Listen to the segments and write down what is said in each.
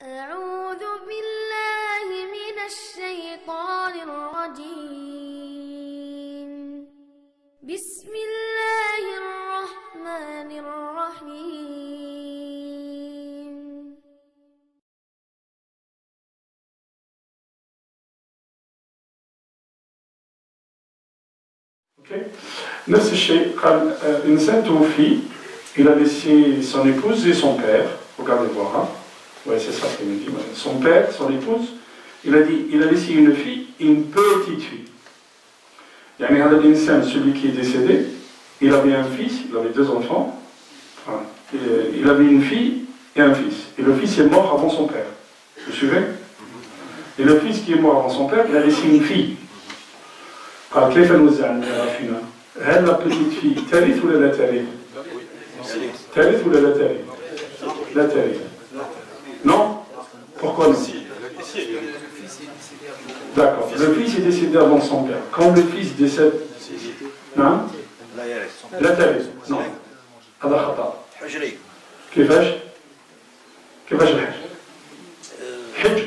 أعوذ بالله من الشيطان الرجيم. بسم الله الرحمن الرحيم. نفس الشيء قال إنسان توفي il a laissé son épouse et son père. Regardez voir, hein? Ouais, c'est ça qu'il me dit. Son père, son épouse, il a dit, il a laissé une fille et une petite fille. Yani هذا الإنسان, celui qui est décédé, il avait un fils, il avait deux enfants, enfin, il avait une fille et un fils. Et le fils est mort avant son père. Vous suivez? Et le fils qui est mort avant son père, il a laissé une fille. قال كيف نوزع الميراث هنا؟ هل la petite fille ترث ولا لا ترث؟ ترث ولا لا ترث؟ لا ترث. Non? Pourquoi non? D'accord. Le fils est décédé avant son père. Quand le fils décède, non? لا ترث. Non. هذا خطأ. كيفاش؟ كيفاش الحج؟ حج.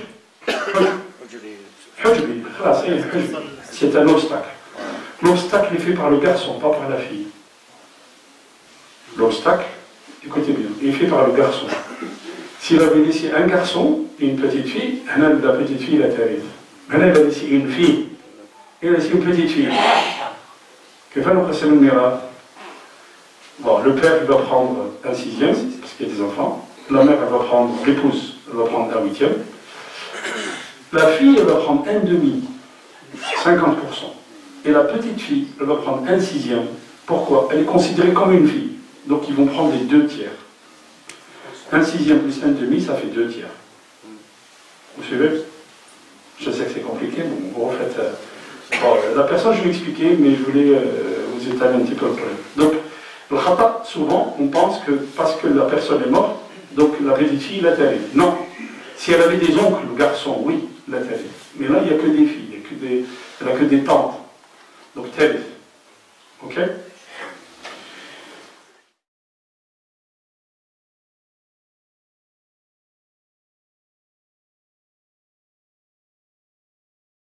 حجبي. خلاص هي حجبي. C'est un obstacle. L'obstacle est fait par le garçon, pas par la fille. L'obstacle, écoutez bien, est fait par le garçon. S'il avait laissé un garçon et une petite fille, la petite fille la terrible. Maintenant, il a laissé une fille. Il a laissé une petite fille. Que va nous passer le miracle? Bon, le père il va prendre un sixième, parce qu'il y a des enfants. La mère, elle va prendre, l'épouse, elle va prendre un huitième. La fille, elle va prendre un demi, 50%. Et la petite fille, elle va prendre un sixième. Pourquoi? Elle est considérée comme une fille. Donc ils vont prendre les deux tiers. Un sixième plus un demi, ça fait deux tiers. Vous suivez? Je sais que c'est compliqué, mais vous refaites... Bon, la personne, je vais expliquer, mais je voulais vous étaler un petit peu le problème. Donc, le khata, souvent, on pense que parce que la personne est morte, donc la petite fille, la terrible. Non. Si elle avait des oncles, garçons, oui, la terrible. Mais là, il n'y a que des filles, il n'y a que des tantes. Donc, terrible. Ok?